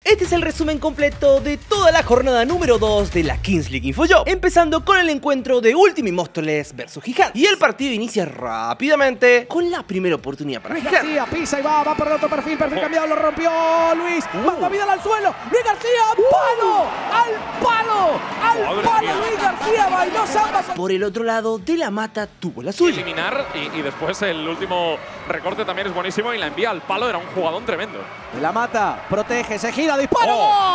Este es el resumen completo de toda la jornada número 2 de la Kings League InfoJob, empezando con el encuentro de Ultimate Móstoles vs Gigantes. Y el partido inicia rápidamente con la primera oportunidad para Luis Gigantes. García pisa y va por el otro perfil cambiado, lo rompió Luis, manda Vidal al suelo, Luis García, al palo, Luis García bailó samba. Por el otro lado, De La Mata tuvo la suya. Eliminar y después el último recorte también es buenísimo y la envía al palo, era un jugadón tremendo. De La Mata, protege, se gira, disparo,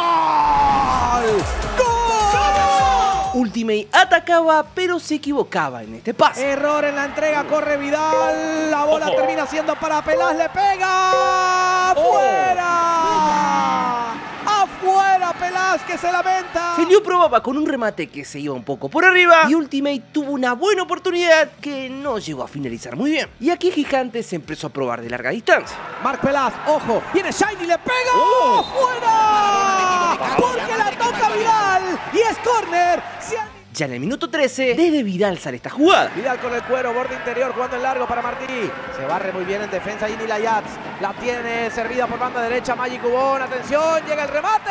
¡Gol! Ultimate atacaba, pero se equivocaba en este pase. Error en la entrega, corre Vidal, la bola termina siendo para Pelás, le pega, ¡afuera! ¡Afuera Pelás, que se lamenta! Feliu probaba con un remate que se iba un poco por arriba y Ultimate tuvo una buena oportunidad que no llegó a finalizar muy bien. Y aquí Gigantes se empezó a probar de larga distancia. Marc Pelás, ojo, viene Shiny, le pega, ¡afuera! Porque la toca Vidal y es córner. Ya en el minuto 13, desde Vidal sale esta jugada. Vidal con el cuero, borde interior, jugando en largo para Martí. Se barre muy bien en defensa Ini Layats. La tiene servida por banda derecha Magic Ubon. Atención, llega el remate.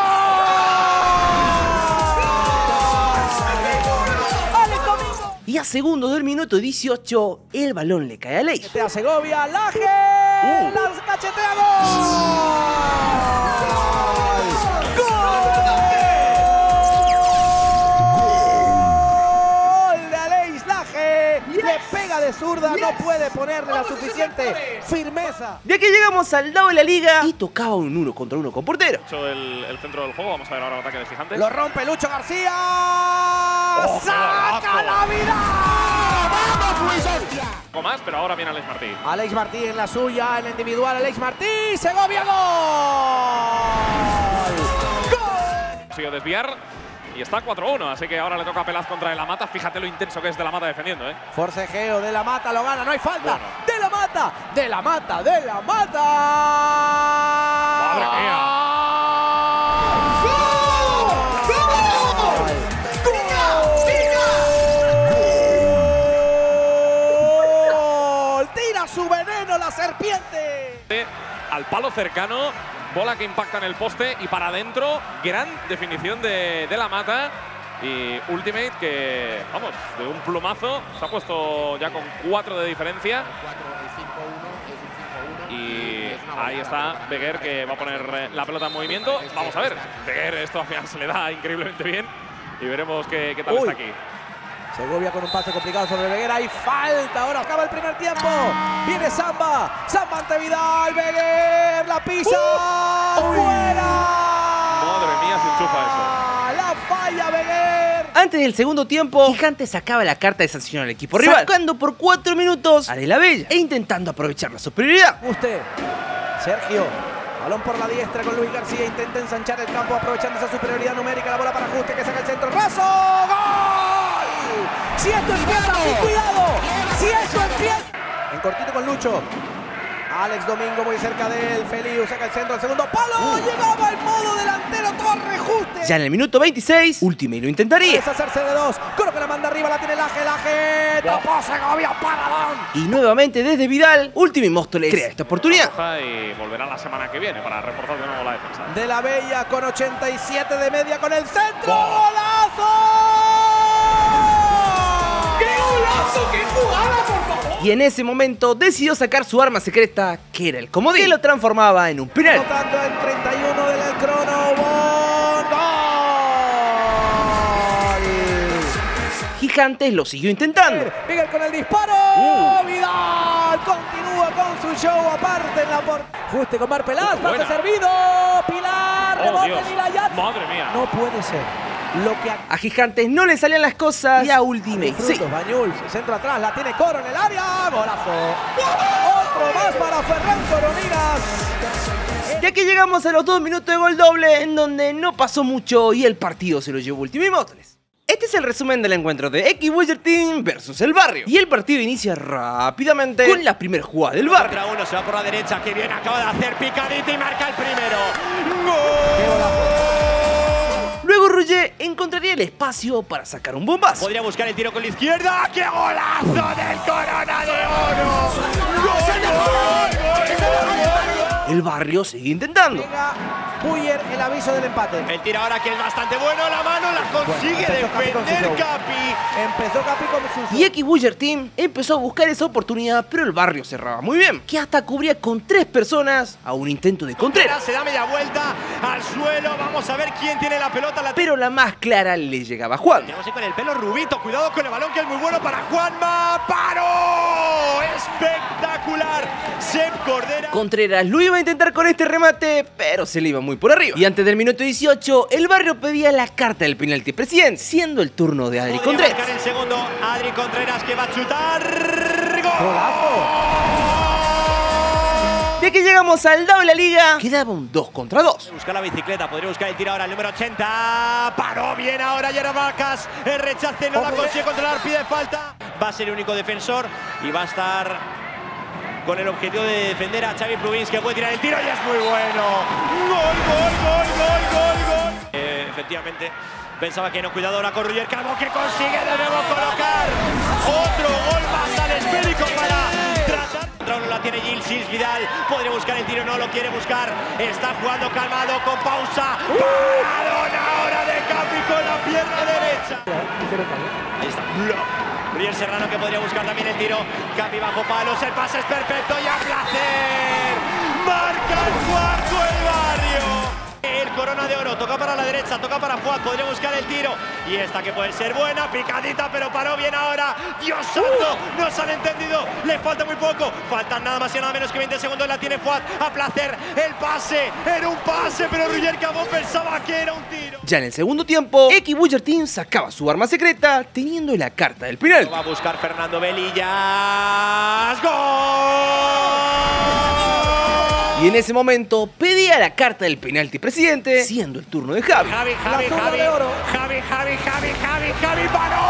¡Gol! Y a segundos del minuto 18, el balón le cae a Aleix. A Segovia, Laje. Las cachetea, ¡gol! De zurda, no puede ponerle la suficiente firmeza. De aquí llegamos al lado de la liga y tocaba un 1 contra 1 con portero. El centro del juego, vamos a ver ahora el ataque de Gigantes. Lo rompe Lucho García. ¡Saca la vida! ¡Vamos, Luis García! Un poco más, pero ahora viene Alex Martí. Alex Martí en la suya, en la individual, Alex Martí, Segovia, gol. Consigue desviar. Y está 4-1, así que ahora le toca a Pelaz contra De La Mata. Fíjate lo intenso que es De La Mata defendiendo, Forcejeo, De La Mata lo gana, no hay falta. Bueno. De La Mata, De La Mata, De La Mata. ¡Madre mía! ¡Gol! ¡Tira su veneno la serpiente! Al palo cercano. Bola que impacta en el poste y para adentro, gran definición de La Mata. Y Ultimate que, vamos, de un plumazo, se ha puesto ya con 4 de diferencia. Y ahí está Beguer que va a poner la pelota en movimiento. Vamos a ver, Beguer esto al final se le da increíblemente bien y veremos qué tal está aquí. Segovia con un pase complicado sobre Beguer, hay falta, ahora acaba el primer tiempo. Viene Samba, Samba ante Vidal, Beguer, la pisa, ¡fuera! Madre mía, se enchufa eso. La falla Beguer. Antes del segundo tiempo, Gigantes sacaba la carta de sanción al equipo rival, sacando por 4 minutos a De La Bella e intentando aprovechar la superioridad. Usted, Sergio. Balón por la diestra con Luis García, intenta ensanchar el campo aprovechando esa superioridad numérica, la bola para Ajuste que saca el centro, raso, ¡gol! Si esto empieza, cuidado, si esto empieza. En cortito con Lucho, Alex Domingo muy cerca de él, Feliu saca el centro al segundo palo, llegaba el modo delantero, Torre Juste. Ya en el minuto 26, Ultimate lo intentaría. Es hacerse de dos, Coro que la manda arriba, la tiene Laje, tapó Segovia, paradón. Y nuevamente desde Vidal, Ultimate Móstoles crea esta oportunidad. Y volverá la semana que viene para reforzar de nuevo la defensa. De La Bella con 87 de media con el centro, ¡golazo! ¡Qué golazo, qué jugada, por favor! Y en ese momento decidió sacar su arma secreta, que era el comodín, que lo transformaba en un penal. Anotando en 31 del crono, ¡gol! Gigantes lo siguió intentando. Miguel con el disparo, Vidal continúa con su show aparte en la Juste con Mar Pelaz, pase servido, Pilar, rebote de Layats. Madre mía. No puede ser. Lo que A Gigantes no le salían las cosas y a Ultimate sí. Bañuls, centro atrás, la tiene Coro en el área, golazo. Otro más para Ferran Coroninas. Ya que llegamos a los 2 minutos de gol doble, en donde no pasó mucho y el partido se lo llevó Ultimate Móstoles. Este es el resumen del encuentro de X-Wizard Team versus el Barrio. Y el partido inicia rápidamente con la primera jugada del Barrio. Contra uno, se va por la derecha, que bien acaba de hacer picadita y marca el primero. ¡Gol! Luego Roger encontraría el espacio para sacar un bombazo. Podría buscar el tiro con la izquierda. ¡Qué golazo del Corona de Oro! ¡Gol! El Barrio sigue intentando. Venga. Buller el aviso del empate. El tiro ahora que es bastante bueno, la mano la consigue defender Capi. Empezó Capi con su... Y X-Buller Team empezó a buscar esa oportunidad, pero el barrio cerraba muy bien, que hasta cubría con 3 personas a un intento de Contreras. Se da media vuelta al suelo, vamos a ver quién tiene la pelota. Pero la más clara le llegaba a Juan. Tenemos ahí con el pelo Rubito, cuidado con el balón que es muy bueno para Juanma. ¡Paro! ¡Espectacular! Sep Cordera. Contreras lo iba a intentar con este remate, pero se le iba muy por arriba. Y antes del minuto 18, el barrio pedía la carta del penalti presidente, siendo el turno de Adri Contreras. Marcar el segundo, Adri Contreras que va a chutar. ¡Golazo! De que llegamos al dado de la liga, quedaba un 2 contra 2. Buscar la bicicleta, podría buscar el tiro ahora el número 80. Paró bien ahora Yerbacas. El rechace no la consigue controlar, pide falta. Va a ser el único defensor y va a estar con el objetivo de defender a Xavi Plugins, que puede tirar el tiro y es muy bueno. ¡Gol, gol, gol, gol, gol, gol! Efectivamente, pensaba que no. Cuidado ahora con Ruller Calvo, que consigue de nuevo colocar otro gol más al esférico para tratar. No la tiene Gil Vidal, podría buscar el tiro, no lo quiere buscar. Está jugando calmado, con pausa. Paradón ahora de Capi con la pierna derecha. Ahí está. Ruller Serrano que podría buscar también el tiro. Capi bajo palos, el pase es perfecto y a placer. Marca el cuarto el barrio. El Corona de Oro, toca para la derecha, toca para Fuad, podría buscar el tiro. Y esta que puede ser buena, picadita, pero paró bien ahora. ¡Dios santo! No se han entendido, le falta muy poco. Faltan nada más y nada menos que 20 segundos, la tiene Fuad. A placer, el pase, era un pase, pero Ruller Cabón pensaba que era un tiro. Ya en el segundo tiempo, X-Buller Team sacaba su arma secreta, teniendo la carta del penalti. Va a buscar Fernando Velillas. ¡Gol! Y en ese momento pedía la carta del penalti presidente, siendo el turno de Javi. Javi, paró.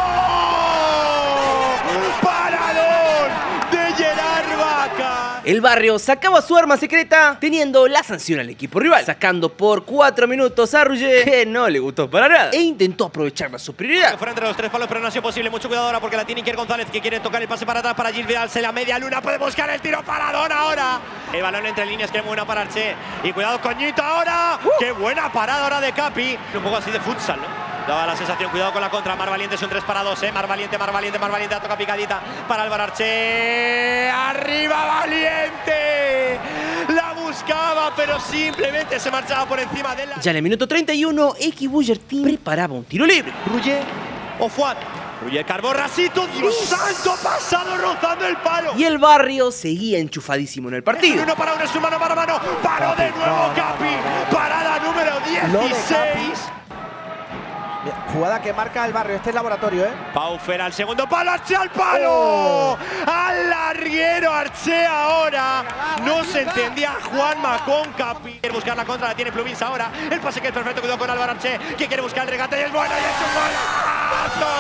¡Paradón de Gerard Vaca! El barrio sacaba su arma secreta, teniendo la sanción al equipo rival, sacando por 4 minutos a Ruller, que no le gustó para nada, e intentó aprovechar la superioridad. Fuera entre los 3 palos, pero no ha sido posible. Mucho cuidado ahora porque la tiene Iker González, que quiere tocar el pase para atrás para Gil Vidal. Se la media luna, puede buscar el tiro. Paradón ahora. El balón entre líneas, que es buena para Arche. Y cuidado con Ñito ahora. ¡Qué buena parada ahora de Capi! Un poco así de futsal, ¿no? Daba la sensación, cuidado con la contra. Mar Valiente son 3 para 2, Mar Valiente, toca picadita para Álvaro Arche. ¡Arriba Valiente! La buscaba, pero simplemente se marchaba por encima de la... Ya en el minuto 31, X-Buller Team preparaba un tiro libre. Ruller o Fuad. Ruller Carbó, Rasito, Dios santo, pasado rozando el palo. Y el barrio seguía enchufadísimo en el partido. Uno para uno, es un mano para mano. Paró de nuevo Capi. Parada número 16. Jugada que marca el barrio, este es Laboratorio, Paufer al segundo palo, Arche al palo. Al larguero Arche ahora. No se entendía Juanma con Capi. Quiere buscar la contra, la tiene Plugins ahora. El pase que es perfecto, cuidado con Álvaro Arche, que quiere buscar el regate y es bueno y es un golazo.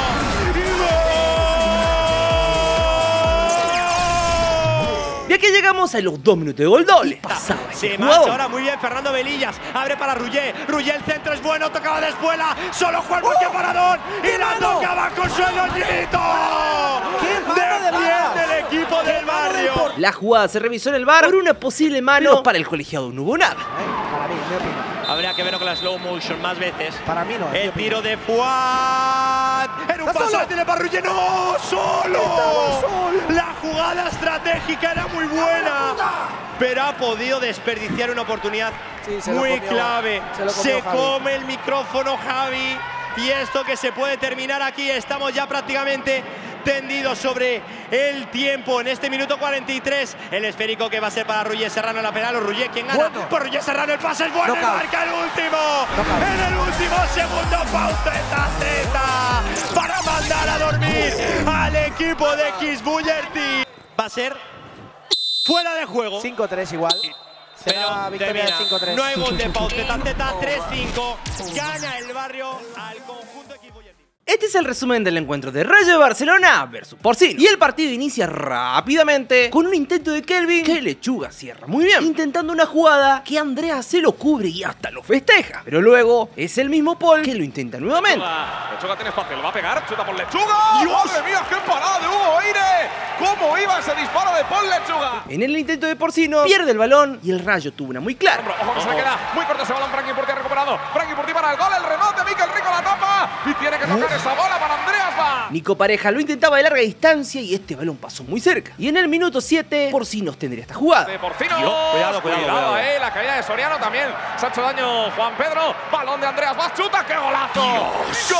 Ya que llegamos a los 2 minutos de gol doble. Pasaba se marcha ahora muy bien Fernando Velillas. Abre para Ruller. Ruller, el centro es bueno. Tocaba de espuela. Solo Juan porque paradón. Y la tocaba con suelo Ñito. Defiende el equipo del barrio. La jugada se revisó en el VAR por una posible mano, pero para el colegiado no hubo nada. Para mí, mi opinión. Habría que verlo con la slow motion más veces. Para mí no. El tiro de Fuad. Era un pase, tiene para Ruller. ¡No! ¡Solo! La jugada estratégica era muy buena, pero ha podido desperdiciar una oportunidad muy clave. Se come el micrófono Javi. Y esto que se puede terminar aquí. Estamos ya prácticamente tendidos sobre el tiempo en este minuto 43. El esférico que va a ser para Ruller Serrano en la penal. O Ruller, ¿quién gana? Bueno. Por Ruller Serrano, el pase es bueno. Marca el último. En el último segundo, Pauteta Z para mandar a dormir al equipo de X-Buller Team. Va a ser fuera de juego. 5-3 igual. Será victoria de 5-3. No hay gol de Pauteta Z, 3-5. Gana el barrio al conjunto X-Buller Team. Este es el resumen del encuentro de Rayo de Barcelona versus Porcino. Y el partido inicia rápidamente con un intento de Kelvin que Lechuga cierra muy bien, intentando una jugada que Andreas se lo cubre y hasta lo festeja. Pero luego es el mismo Paul que lo intenta nuevamente. Lechuga tiene espacio, le va a pegar, chuta por Lechuga. ¡Madre mía, qué parada de Hugo Eire! ¿Cómo iba ese disparo de Paul Lechuga? En el intento de Porcino pierde el balón y el Rayo tuvo una muy clara. Ojo que se le queda muy corto ese balón. Frankie Porti ha recuperado. Frankie Porti para el gol, el remate. Mikel Rico la tapa y tiene que tocar esa bola para Andreas Bas. Nico Pareja lo intentaba de larga distancia y este balón pasó muy cerca. Y en el minuto 7, Porcino tendría esta jugada. De Porcino. Cuidado. La caída de Soriano también. Se ha hecho daño Juan Pedro. Balón de Andreas Bas. Chuta. ¡Qué golazo! ¡Gol!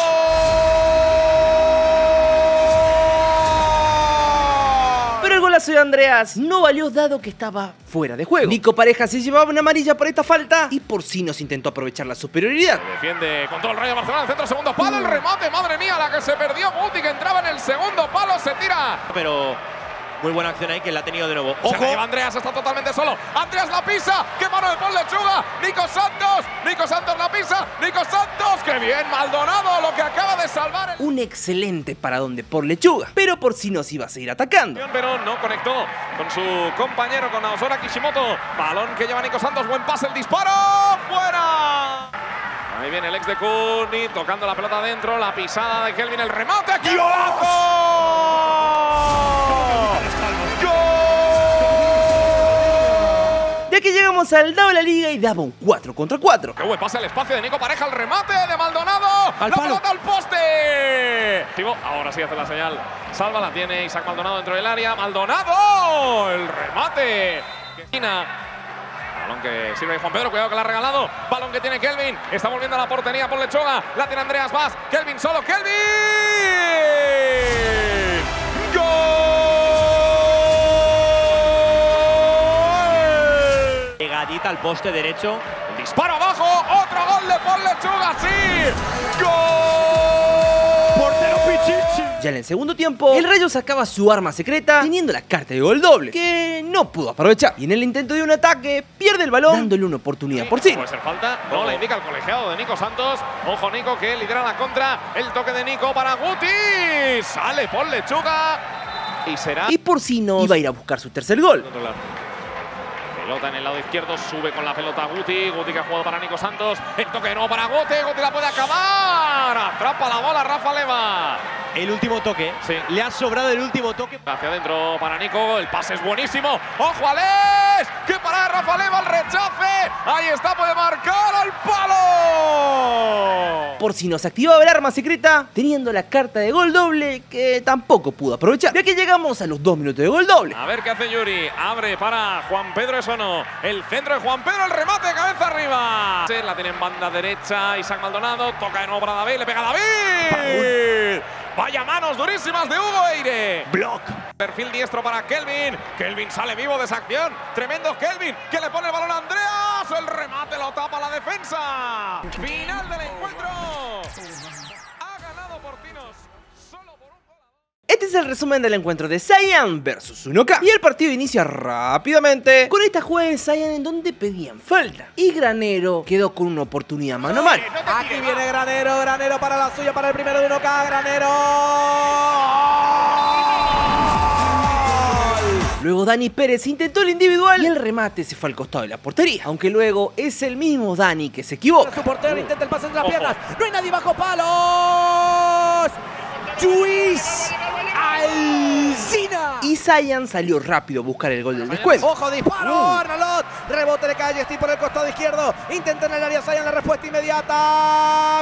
Pero el golazo de Andreas no valió dado que estaba fuera de juego. Nico Pareja se llevaba una amarilla por esta falta y Porcino se intentó aprovechar la superioridad. Defiende con todo el Rayo de Barcelona. El centro, segundo palo. El remate. Madre mía, la que se perdió Guti, que entraba en el segundo palo. Se tira. Pero muy buena acción ahí que la ha tenido de nuevo. ¡Ojo! Se la lleva Andreas, está totalmente solo. Andreas la pisa. ¡Qué mano de Paul Lechuga! Nico Santos la pisa. Nico Santos. ¡Qué bien! Maldonado lo que acaba de salvar. Un excelente paradón de Paul Lechuga. Pero Porcino se iba a seguir atacando. Pero no conectó con su compañero, con Naosora Kishimoto. Balón que lleva Nico Santos. Buen pase, el disparo. ¡Fuera! Ahí viene el ex de Cuni, tocando la pelota adentro. La pisada de Kelvin, el remate. ¡Qué golazo! De aquí llegamos al lado de la liga y daba un 4 contra 4. ¡Qué buen pase al espacio de Nico Pareja! El remate de Maldonado. Al ¡La palo! pelota al poste! Ahora sí hace la señal. Salva, la tiene Isaac Maldonado dentro del área. ¡Maldonado! El remate. Balón que sirve de Juan Pedro, cuidado que la ha regalado. Balón que tiene Kelvin. Está volviendo a la portería por Lechuga. La tiene Andreas Bas. Kelvin solo. ¡Kelvin! ¡Gol! Pegadita al poste derecho. El disparo abajo. Otro gol de Paul Lechuga. ¡Sí! ¡Gol! Portero Pichichi. Ya en el segundo tiempo, el Rayo sacaba su arma secreta teniendo la carta de gol doble, que no pudo aprovechar. Y en el intento de un ataque, pierde el balón, dándole una oportunidad por sí. Puede ser falta, no la indica el colegiado de Nico Santos. Ojo Nico, que lidera la contra. El toque de Nico para Guti. Sale Paul Lechuga. Y será... Y Porcino iba a ir a buscar su tercer gol. Pelota en el lado izquierdo, sube con la pelota Guti. Guti que ha jugado para Nico Santos. El toque de nuevo para Guti. Guti la puede acabar. Atrapa la bola Rafa Leva. El último toque. Sí. Le ha sobrado el último toque. Hacia adentro para Nico. El pase es buenísimo. ¡Ojo, Alex! ¡Qué parada de Rafa Leva! ¡El rechace! Ahí está, puede marcar al palo. Porcino se activaba el arma secreta teniendo la carta de gol doble que tampoco pudo aprovechar. De aquí llegamos a los 2 minutos de gol doble. A ver qué hace Yuri. Abre para Juan Pedro Esono. El centro de Juan Pedro. El remate de cabeza arriba. La tiene en banda derecha Isaac Maldonado. Toca de nuevo para David. Le pega David. Vaya manos durísimas de Hugo Eire. Block. Perfil diestro para Kelvin. Kelvin sale vivo de esa acción. Tremendo Kelvin, que le pone el balón a Andreas. El remate lo tapa la defensa. Final del encuentro. Ha ganado Porcinos solo por un gol. Este es el resumen del encuentro de Saiyan versus 1K. Y el partido inicia rápidamente con esta jugada de Saiyan en donde pedían falta. Y Granero quedó con una oportunidad mano a mano. Aquí viene Granero para la suya, para el primero de 1K, Granero. Luego Dani Pérez intentó el individual y el remate se fue al costado de la portería. Aunque luego es el mismo Dani que se equivoca. Su portero intenta el pase entre las piernas. No hay nadie bajo palos. Luis Alcina. Y Saiyan salió rápido a buscar el gol del descuento. Ojo, disparo, Arnalot. Rebote de calle, Steve por el costado izquierdo. Intenta en el área Saiyan, la respuesta inmediata.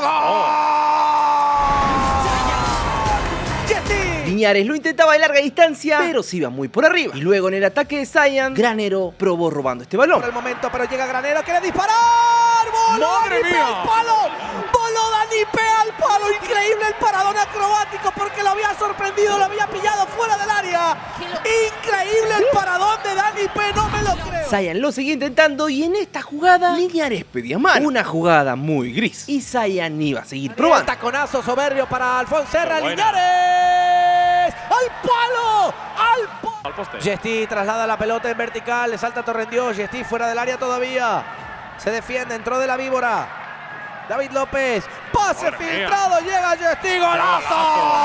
¡Gol! Liñares lo intentaba de larga distancia, pero se iba muy por arriba. Y luego en el ataque de Saiyan, Granero probó robando este balón. Por el momento, pero llega Granero, quiere disparar. ¡Voló ¡Madre Dani P al palo! ¡Voló Dani P al palo! Increíble el paradón acrobático porque lo había sorprendido, lo había pillado fuera del área. Increíble el paradón de Dani P, no me lo creo. Saiyan lo seguía intentando y en esta jugada Liñares pedía mal. Una jugada muy gris. Y Saiyan iba a seguir probando. Taconazo soberbio para Alfonso Serra. Liñares. ¡Al palo! ¡Al palo! Al poste. Gesti traslada la pelota en vertical, le salta Torrendió. Gesti fuera del área todavía. Se defiende, entró de la víbora. David López. Pase filtrado, llega Yesti, ¡golazo!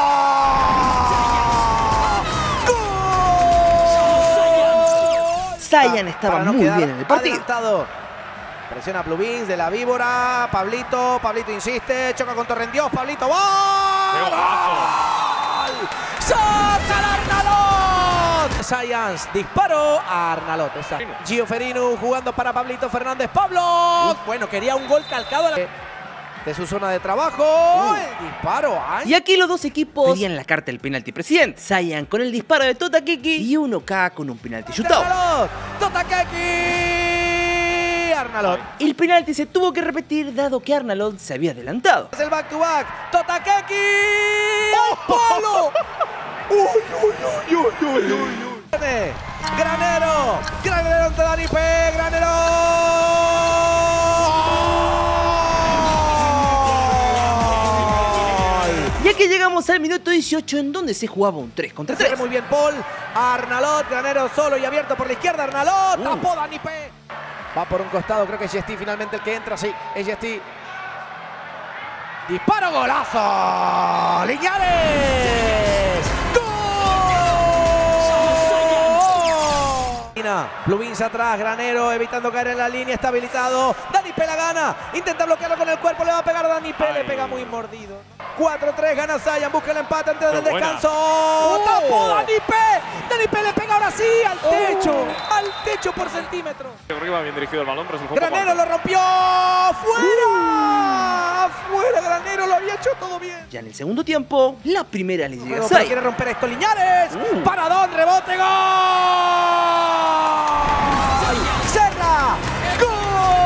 Zayan estaba muy bien en el partido. Adelantado. Presiona Plubins de la víbora. Pablito insiste, choca con Torrendiós. Pablito, ¡gol! ¡Saca Arnalot! Science disparó a Arnalot. Gio Ferinu jugando para Pablito Fernández. ¡Pablo! Bueno, quería un gol calcado de su zona de trabajo. El disparo. Y aquí los dos equipos pedían la carta del penalti presidente. Zayan con el disparo de Totakeki y 1K con un penalti shootout. Totakeki. Arnalot. El penalti se tuvo que repetir dado que Arnalot se había adelantado. Es el back to back. Totakeki. ¡Oh, palo! Granero ante Dani P. Granero. Y aquí llegamos al minuto 18 en donde se jugaba un 3 contra 3. Muy bien Paul. Arnalot, Granero solo y abierto por la izquierda. Arnalot, tapó Dani P. Va por un costado, creo que es Yesti finalmente el que entra. Sí, es Yesti. Disparo, golazo. Liñares. ¡Gol! Plubins atrás, Granero evitando caer en la línea, está habilitado. Dani P la gana, intenta bloquearlo con el cuerpo, le va a pegar a Dani P, le pega muy mordido. 4-3, gana Zayan, busca el empate antes del descanso. ¡Tapó Dani P! Dani P le pega ahora sí al techo por centímetros. Arriba, bien dirigido el balón, pero es un Granero lo rompió. ¡Fuera! ¡Fuera! Granero lo había hecho todo bien. Ya en el segundo tiempo, la primera le llega a Pero Zayan. quiere romper esto, Liñares. Paradón, rebote, gol. Serra. ¡Gol!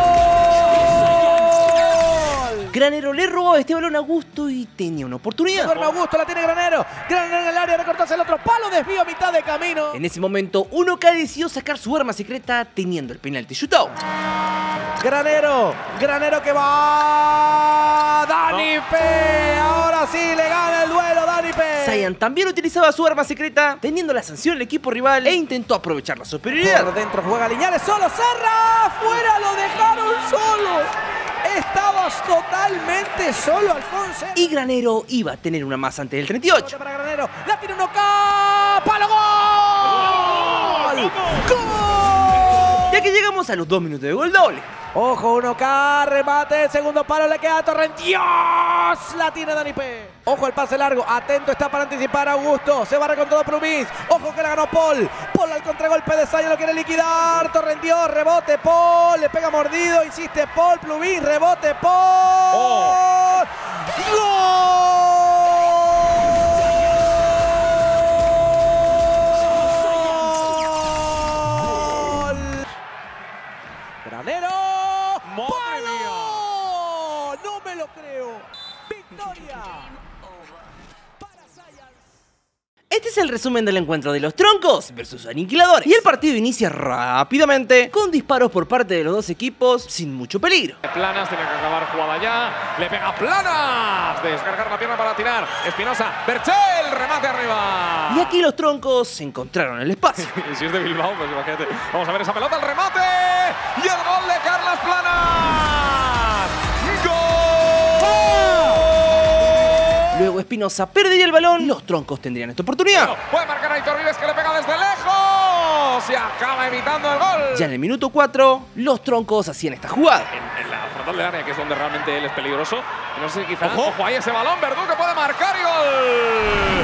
Granero le robó este balón a Augusto y tenía una oportunidad. Duerme Augusto, la tiene Granero. Granero en el área, recortó hacia el otro palo, desvío a mitad de camino. En ese momento, 1K decidió sacar su arma secreta teniendo el penalti shootout. Granero que va. Dani P. Ahora sí le gana el duelo Dani P. Zayan también utilizaba su arma secreta teniendo la sanción del equipo rival e intentó aprovechar la superioridad. Por dentro juega Liñares, solo Serra. Fuera, lo dejaron solo. Estabas totalmente solo, Alfonso. Y Granero iba a tener una más antes del 38. Para Granero, la tira 1K. ¡Palo, gol! ¡Gol! Ya que llegamos a los 2 minutos de gol doble. Ojo, 1K, remate, segundo palo, le queda a Torrendiós. La tiene Dani P. Ojo el pase largo, atento está para anticipar a Augusto. Se barra con todo Plubins. Ojo que la ganó Paul. Paul al contragolpe de Zayan, lo quiere liquidar. Torrendiós, rebote, Paul. Le pega mordido, insiste Paul. Plubins, rebote, Paul. ¡Gol! Granero. ¡Palo! ¡No me lo creo! ¡Victoria! Para Zayan. Este es el resumen del encuentro de los troncos versus aniquiladores. Y el partido inicia rápidamente con disparos por parte de los dos equipos sin mucho peligro. Planas, tiene que acabar jugada ya. Le pega Planas. Descargar la pierna para tirar. Espinosa. Berchel. Remate arriba. Y aquí los troncos se encontraron el espacio. Y si es de Bilbao, pues imagínate. Vamos a ver esa pelota, el remate. Y el gol de Carlas Planas. ¡Gol! Luego Espinosa perdería el balón y los troncos tendrían esta oportunidad. Puede marcar a Aitor Vives que le pega desde lejos. Y acaba evitando el gol. Ya en el minuto 4, los troncos hacían esta jugada. En la frontal del área, que es donde realmente él es peligroso. Y no sé, quizás. Ojo, ahí ese balón. Verdú que puede marcar y gol.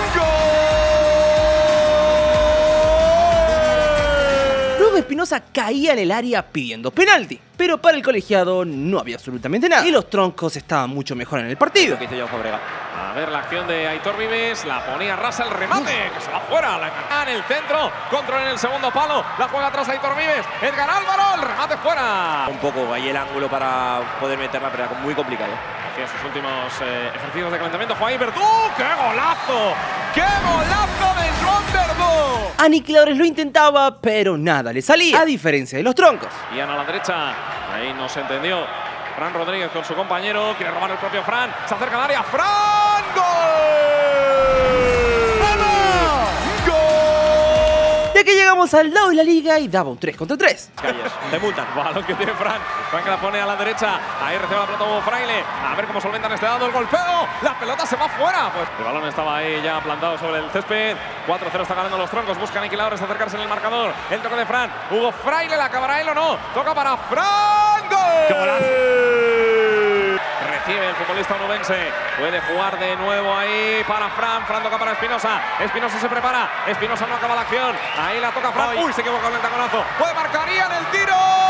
Luego Espinosa caía en el área pidiendo penalti. Pero para el colegiado no había absolutamente nada. Y los troncos estaban mucho mejor en el partido. Lo que hizo Joao Fábregas. A ver la acción de Aitor Vives, la ponía rasa el remate, que se va fuera, la en el centro, control en el segundo palo, la juega atrás Aitor Vives, Edgar Álvaro, el remate fuera. Un poco ahí el ángulo para poder meterla, pero era muy complicado. Hacía sus últimos ejercicios de calentamiento, Juan Verdú, ¡qué golazo! ¡Qué golazo de Joan Verdú! Aniquiladores lo intentaba, pero nada le salía, a diferencia de los troncos. Ian a la derecha, ahí no se entendió. Fran Rodríguez con su compañero, quiere robar el propio Fran, se acerca al área, ¡Fran! ¡Gol! ¡Gol! De que llegamos al lado de la liga y daba un 3 contra 3. Calles, te multan. Balón que tiene Fran. Fran que la pone a la derecha. Ahí recibe la pelota Hugo Fraile. A ver cómo solventan este dado el golpeo. La pelota se va fuera. Pues el balón estaba ahí ya plantado sobre el césped. 4-0 está ganando los troncos. Buscan aniquiladores acercarse en el marcador. El toque de Fran. Hugo Fraile, ¿la acabará él o no? Toca para Fran. ¡Gol! ¡Qué golazo! Recibe el futbolista onubense. Puede jugar de nuevo ahí para Fran. Fran toca para Espinosa. Espinosa se prepara. Espinosa no acaba la acción. Ahí la toca Fran. Uy, se equivoca el taconazo. Puede marcar Ian el tiro.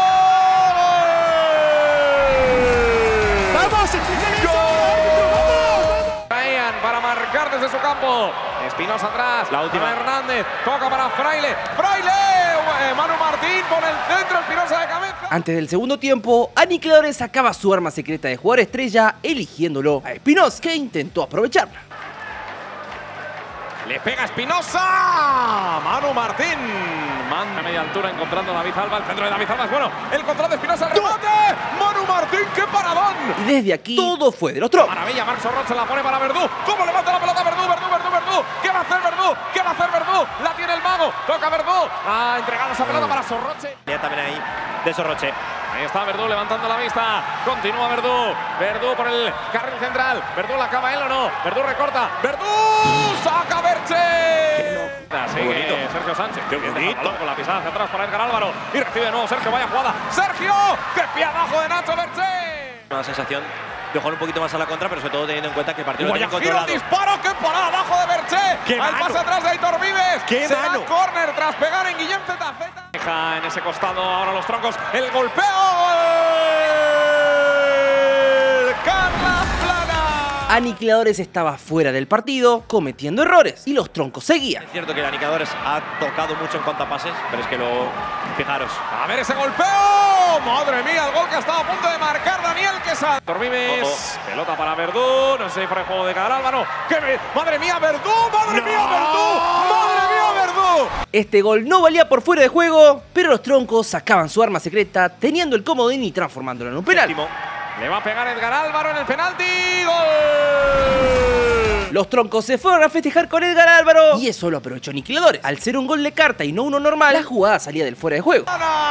¡Vamos! Ian para marcar desde su campo. Espinosa atrás. La última. Hernández. Toca para Fraile. ¡Fraile! Manu Martín por el centro. Espinosa de cabeza. Antes del segundo tiempo, Aniquiladores sacaba su arma secreta de jugador estrella, eligiéndolo a Espinosa, que intentó aprovecharla. Le pega Espinosa. Manu Martín. Manda a media altura encontrando a David Alba. El centro de David Alba es bueno. El control de Espinosa. El remate. Manu Martín. ¡Qué paradón! Y desde aquí, todo fue de los troncos. Maravilla. Marc Sorroch se la pone para Verdú. ¿Cómo levanta la pelota Verdú? Verdú. ¿Qué va a hacer Verdú? ¿Qué va a hacer Verdú? La tiene el mago. Toca Verdú. Ha entregado esa pelota para Sorroche. Ya también ahí de Sorroche. Ahí está Verdú levantando la vista. Continúa Verdú. Verdú por el carril central. Verdú la acaba él o no. Verdú recorta. Verdú saca Berche. Sigue Sergio Sánchez. Qué bonito. Con la pisada hacia atrás para Edgar Álvaro. Y recibe de nuevo Sergio. Vaya jugada. Sergio. ¡Qué pie abajo de Nacho Berche! Una sensación de jugar un poquito más a la contra, pero sobre todo teniendo en cuenta que el partido lo tienen Guayaquil, controlado. disparo. ¡Qué parada abajo de Berche! ¡Qué Al mano! pase atrás de Aitor Vives. ¡Qué Será mano! córner tras pegar en Guillem Zeta. Deja en ese costado ahora los troncos. El golpeo. Carla Plana. Aniquiladores estaba fuera del partido, cometiendo errores, y los troncos seguían. Es cierto que el Aniquiladores ha tocado mucho en cuanto a pases, pero es que fijaros. A ver ese golpeo. Madre mía, el gol que estaba a punto de marcar Daniel Quesada. Torvimes, pelota para Verdú. No sé si fuera el juego de Edgar Álvaro. Madre mía, Verdú. Madre mía, Verdú. Madre mía, Verdú. Este gol no valía por fuera de juego, pero los troncos sacaban su arma secreta, teniendo el comodín y transformándolo en un penal. Séptimo. Le va a pegar Edgar Álvaro en el penalti. ¡Gol! Los troncos se fueron a festejar con Edgar Álvaro y eso lo aprovechó Aniquiladores. Al ser un gol de carta y no uno normal, la jugada salía del fuera de juego.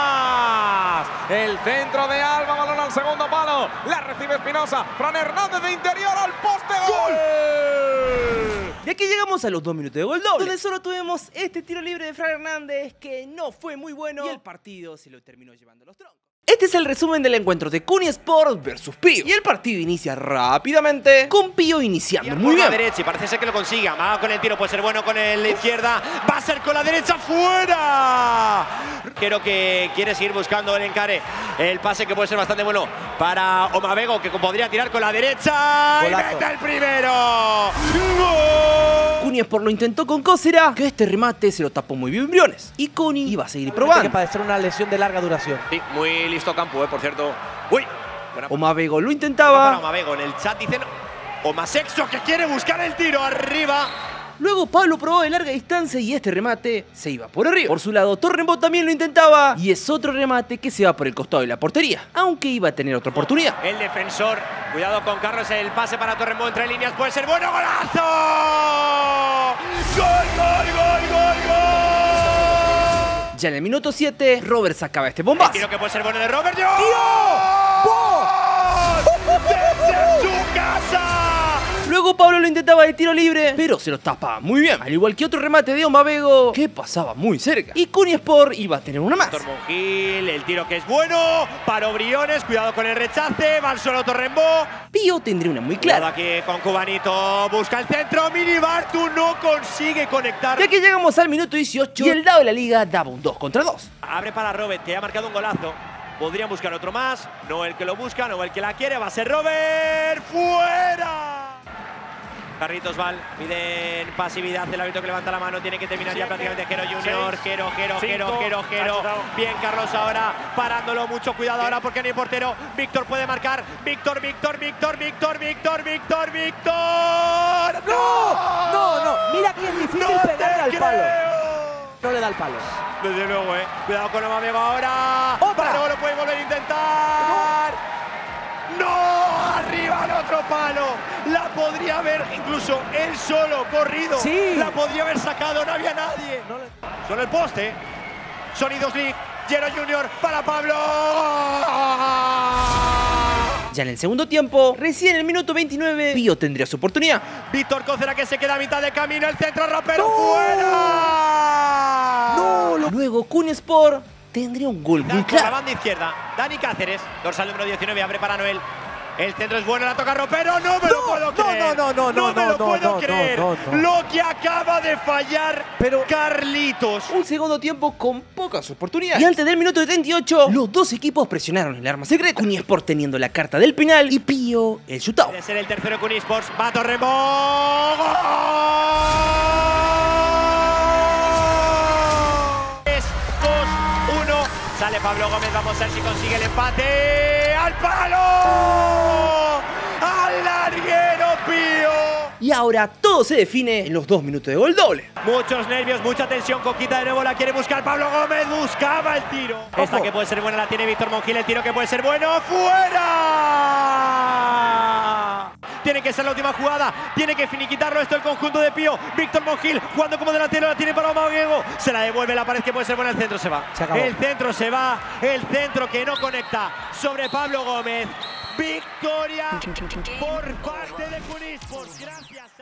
El centro de Alba, balón al segundo palo. La recibe Espinosa. Fran Hernández de interior al poste. ¡Gol! Y aquí llegamos a los 2 minutos de gol doble, donde solo tuvimos este tiro libre de Fran Hernández que no fue muy bueno y el partido se lo terminó llevando los troncos. Este es el resumen del encuentro de Cuni Sport versus Pío. Y el partido inicia rápidamente, con Pío iniciando muy bien. La derecha y parece ser que lo consigue. Amaga con el tiro, puede ser bueno con la izquierda. Va a ser con la derecha, ¡fuera! Creo que quiere seguir buscando el encare. El pase que puede ser bastante bueno para Omabego, que podría tirar con la derecha. Golazo. ¡Y mete el primero! ¡Gol! Cuni Sport lo intentó con Cócera, que este remate se lo tapó muy bien Briones. Y Cuni iba a seguir Tiene probando. que padecer una lesión de larga duración. Sí, muy listo Campo, por cierto. ¡Uy! Buena Omabego lo para intentaba. Omabego. En el chat dicen Omasexo que quiere buscar el tiro arriba. Luego Pablo probó de larga distancia y este remate se iba por arriba. Por su lado, Torrenbot también lo intentaba y es otro remate que se va por el costado de la portería, aunque iba a tener otra oportunidad. El defensor, cuidado con Carlos, el pase para Torrenbot entre líneas, puede ser bueno, ¡golazo! ¡Gol, gol, gol, gol, gol! Ya en el minuto 7, Robert sacaba este bombazo. Tiro que puede ser bueno de Robert. ¡Tío! ¡Gol! ¡Desde su casa! Luego Pablo lo intentaba de tiro libre, pero se lo tapaba muy bien. Al igual que otro remate de Omabego, que pasaba muy cerca. Y Cuni Sport iba a tener una más. Tormonjil, el tiro que es bueno, para Briones, cuidado con el rechace, va al suelo Torrenbó. Pío tendría una muy Cuidado clara. aquí con Cubanito, busca el centro, Minibartu no consigue conectar. Ya que llegamos al minuto 18 y el lado de la liga daba un 2 contra 2. Abre para Robert, que ha marcado un golazo. Podrían buscar otro más, no el que lo busca, no el que la quiere, va a ser Robert, ¡fuera! Carritos Val, piden pasividad, el árbitro que levanta la mano, tiene que terminar ya prácticamente Jero Junior, Jero. Bien Carlos ahora, parándolo, mucho cuidado ahora porque no hay portero. Víctor puede marcar, Víctor. ¡No! ¡No! Mira que es difícil ¡No pegarle al te palo. creo! No le da el palo. Desde luego, cuidado con Omabego ahora. ¡Otra! Pero lo puede volver a intentar. ¡No! ¡Arriba al otro palo! La podría haber, incluso él solo, corrido. Sí. La podría haber sacado, no había nadie. No le... Sobre el poste. Sonidos League. Jero Junior para Pablo. Ya en el segundo tiempo, recién en el minuto 29, Pío tendría su oportunidad. Víctor Cócera que se queda a mitad de camino. El centro rapero fuera. ¡No! Luego Kunespor tendría un gol muy Por la claro. banda izquierda, Dani Cáceres, dorsal número 19, abre para Noel. El centro es bueno, la toca Ropero, no me lo puedo creer. No me lo puedo creer. Lo que acaba de fallar Carlitos. Un segundo tiempo con pocas oportunidades. Y antes del minuto 78, los dos equipos presionaron el arma secreta. Kunespor teniendo la carta del penal y Pío el shootout. Puede ser el tercero con eSports. Va Torremo. ¡Gol! 2-1. Sale Pablo Gómez. Vamos a ver si consigue el empate. ¡Al palo! ¡Al larguero Pío! Y ahora todo se define en los 2 minutos de gol doble. Muchos nervios, mucha tensión. Coquita de nuevo la quiere buscar Pablo Gómez. Buscaba el tiro. Esta que puede ser buena la tiene Víctor Monjil. El tiro que puede ser bueno. ¡Fuera! Tiene que ser la última jugada. Tiene que finiquitarlo esto el conjunto de Pío. Víctor Monjil jugando como delantero. La tiene para Omauguego. Se la devuelve. La pared que puede ser buena. El centro se va. El centro se va. El centro que no conecta sobre Pablo Gómez. Victoria por parte de Kun eSports. Gracias.